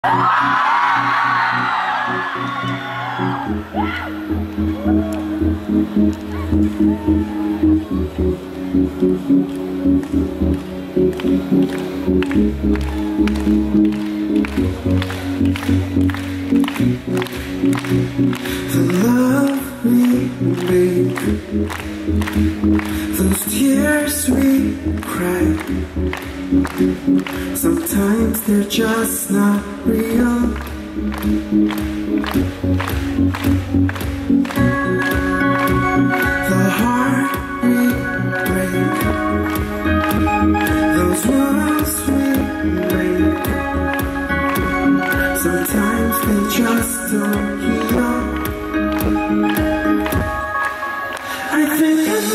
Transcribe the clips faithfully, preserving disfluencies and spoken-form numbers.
The love we make, those tears we cry, sometimes they're just not real. The heart we break, those wounds we make, sometimes they just don't heal. I think it's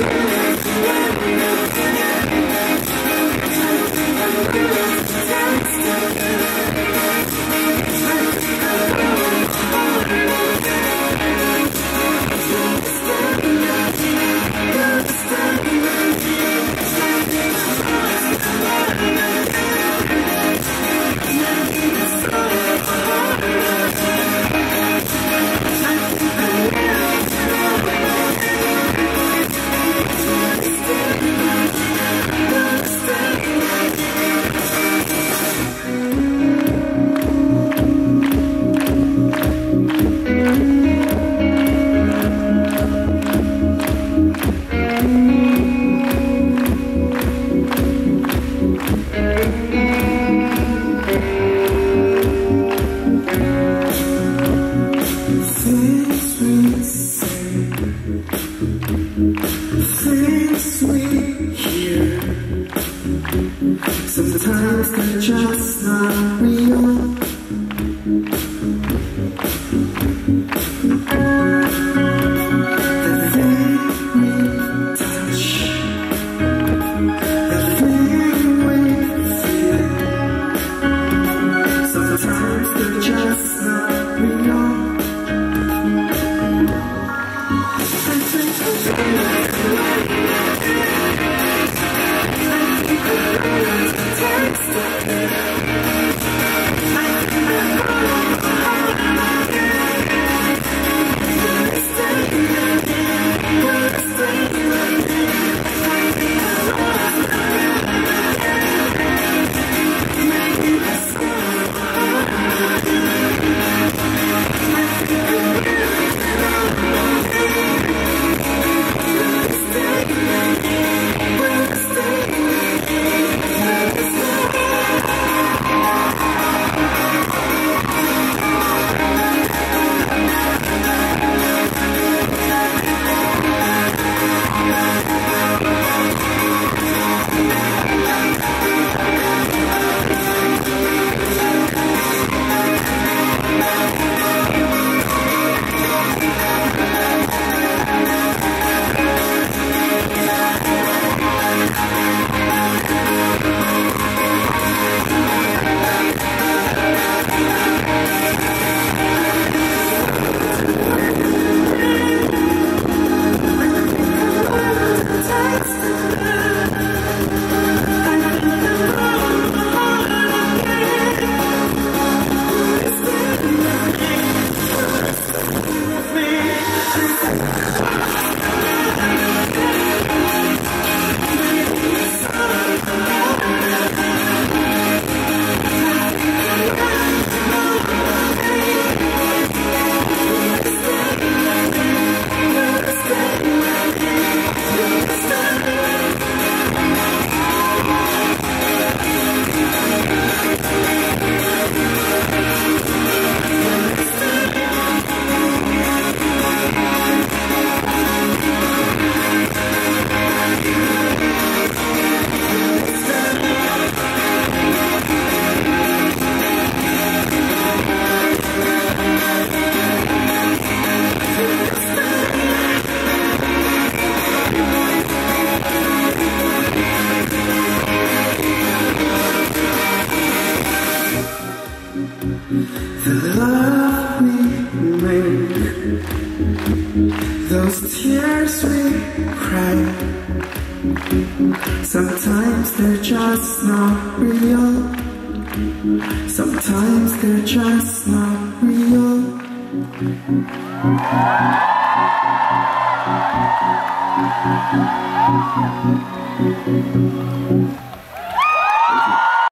things we hear, sometimes they're just not real. The thing we touch, the thing we feel, sometimes they're just not real. The love we make, those tears we cry, sometimes they're just not real. Sometimes they're just not real.